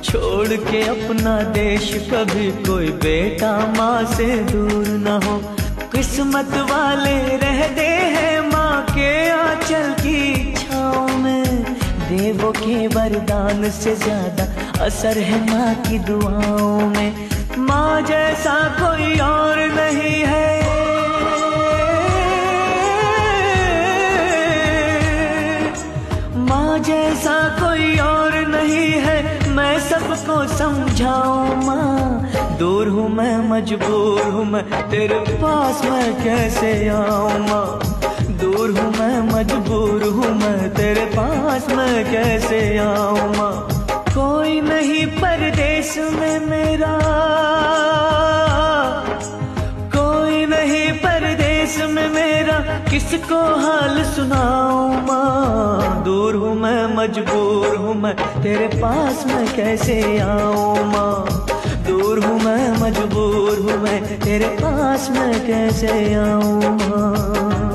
छोड़ के अपना देश कभी कोई बेटा माँ से दूर न हो। किस्मत वाले रहते हैं माँ के आंचल की छाँव में। देवों के वरदान से ज्यादा असर है माँ की दुआओं में। माँ जैसा कोई और नहीं है, माँ जैसा कोई और नहीं है। मैं सबको समझाऊं माँ, दूर हूँ मैं मजबूर हूँ मैं, तेरे पास मैं कैसे आऊँ माँ। दूर हूँ मैं मजबूर हूँ मैं, तेरे पास मैं कैसे आऊँ माँ। कोई नहीं परदेश में मेरा, कोई नहीं परदेश में मेरा, किसको हाल सुनाऊं माँ। दूर हूँ मैं मजबूर हूँ मैं, तेरे पास मैं कैसे आऊँ माँ। दूर हूँ मैं मजबूर हूँ मैं, तेरे पास मैं कैसे आऊँ माँ।